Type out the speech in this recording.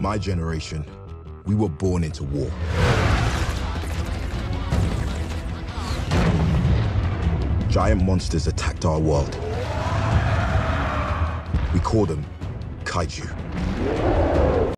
My generation, we were born into war. Giant monsters attacked our world. We call them kaiju.